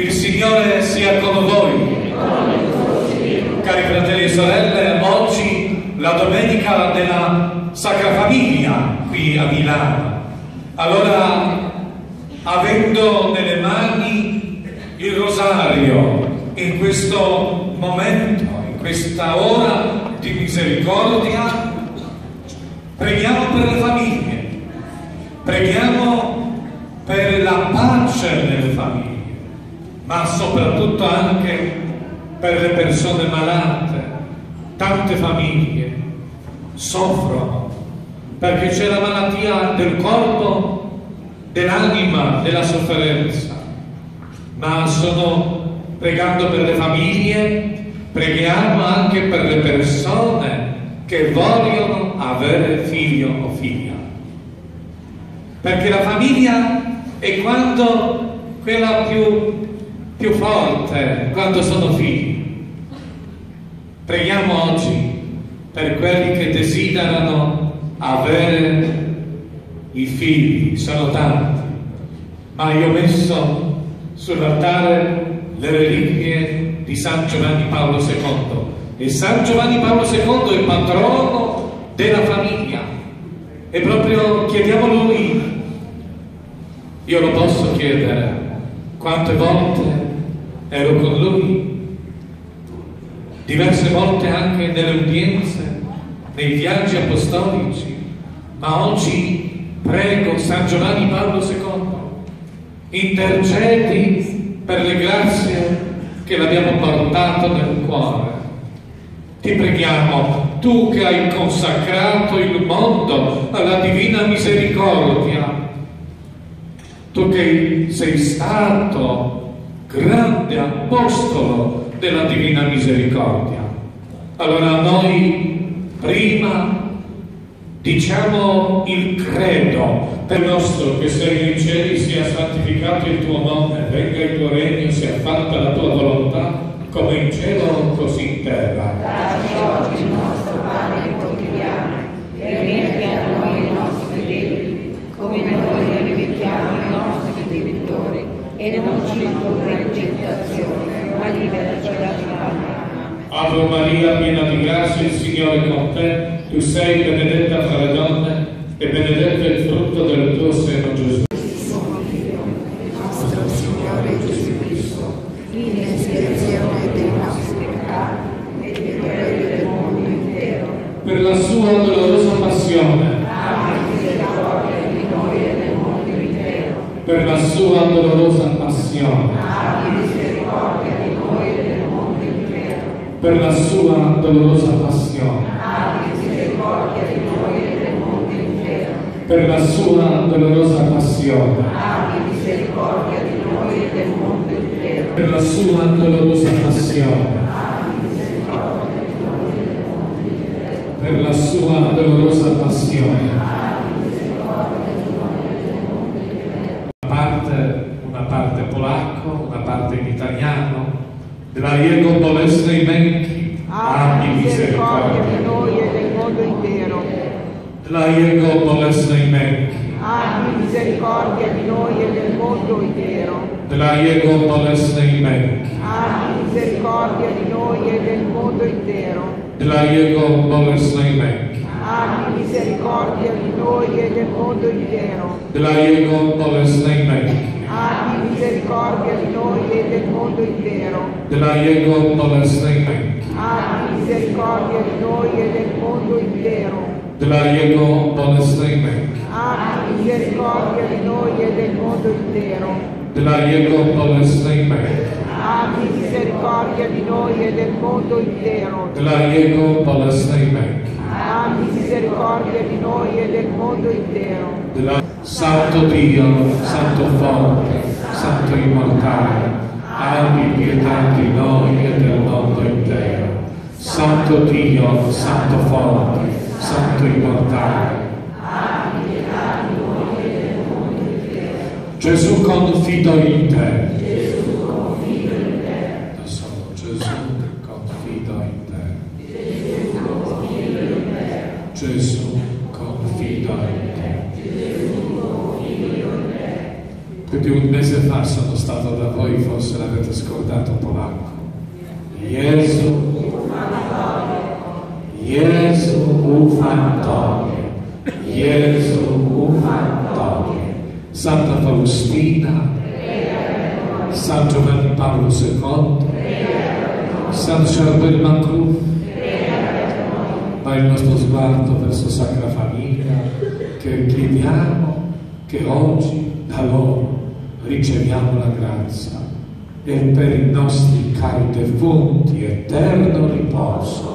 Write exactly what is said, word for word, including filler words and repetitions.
Il Signore sia con voi. Cari fratelli e sorelle, oggi la domenica della Sacra Famiglia qui a Milano. Allora, avendo nelle mani il rosario in questo momento, in questa ora di misericordia, preghiamo per le famiglie, preghiamo per la pace nelle famiglie, ma soprattutto anche per le persone malate. Tante famiglie soffrono perché c'è la malattia del corpo, dell'anima, della sofferenza. Ma sono pregando per le famiglie, preghiamo anche per le persone che vogliono avere figlio o figlia. Perché la famiglia è quando quella più, più forte, quando sono figli. Preghiamo oggi per quelli che desiderano avere i figli, sono tanti, ma io ho messo sull'altare le reliquie di San Giovanni Paolo secondo. E San Giovanni Paolo secondo è il patrono della famiglia, e proprio chiediamo a lui. Io lo posso chiedere: quante volte ero con lui, diverse volte anche nelle udienze, nei viaggi apostolici, ma oggi prego San Giovanni Paolo secondo, intercedi per le grazie che l'abbiamo portato nel cuore. Ti preghiamo, tu che hai consacrato il mondo alla divina misericordia, tu che sei stato grande apostolo della divina misericordia. Allora noi prima diciamo il credo: per il nostro che sei nei cieli, sia santificato il tuo nome, venga il tuo regno, sia fatta la tua volontà, come in cielo così in terra. Dacci oggi il nostro pane quotidiano, e rimetti a noi i nostri debiti, come noi rimettiamo i nostri debitori, e non ci indurre in tentazione, ma liberaci dal male. Ave Maria, piena di grazia, il Signore è con te. Tu sei benedetta fra le donne, e benedetto è il frutto del tuo seno, Gesù. Nostro Signore Gesù Cristo, in espiazione dei nostri peccati e di quelli del mondo intero, Per la sua dolorosa passione, abbi misericordia di noi e del mondo intero. per la sua dolorosa passione, Abbi misericordia di noi e del mondo intero. per la sua dolorosa passione, Abbi misericordia di noi e del mondo intero. per la sua dolorosa passione, Abbi misericordia di noi e del mondo intero. per la sua dolorosa passione, per la sua dolorosa passione. Una parte, una parte polacco, una parte in italiano. Dla Jego bolesnej męki, abbi misericordia di noi e del mondo intero. Dla Jego bolesnej męki, Abbi misericordia di noi e del mondo intero. dla Jego bolesnej męki, Abbi misericordia di noi e del mondo intero. dla Jego bolesnej męki, Abbi misericordia di noi e del mondo intero. dla Jego bolesnej męki, Abbi misericordia di noi e del mondo intero. dla Jego bolesnej męki, Abbi misericordia di noi e del mondo intero. dla Jego bolesnej męki, Abbi misericordia di noi e del mondo intero. dla Jego bolesnej męki, Abbi misericordia di noi e del mondo intero. dla Jego bolesnej męki, Abbi misericordia di noi e del mondo intero. dla Santo Dio, Santo forte, Santo immortale, abbi pietà di noi e del mondo intero. Santo Dio, Santo forte, Santo immortale, Abbi pietà di noi e del mondo intero. Gesù confido in te. Gesù, confido in te. Da solo, Gesù confido in te. Gesù, confido in te. Gesù confido in te. Gesù, confido in te. Più di un mese fa sono stato da voi, forse l'avete avete scordato polacco. Gesù, Gesù ufam Tobie, Gesù ufam Tobie. Santa Faustina, San Giovanni Paolo secondo, San Charbel Macruf, ma il nostro sguardo verso Sacra Famiglia, che chiediamo che oggi da loro riceviamo la grazia e per i nostri cari defunti eterno riposo.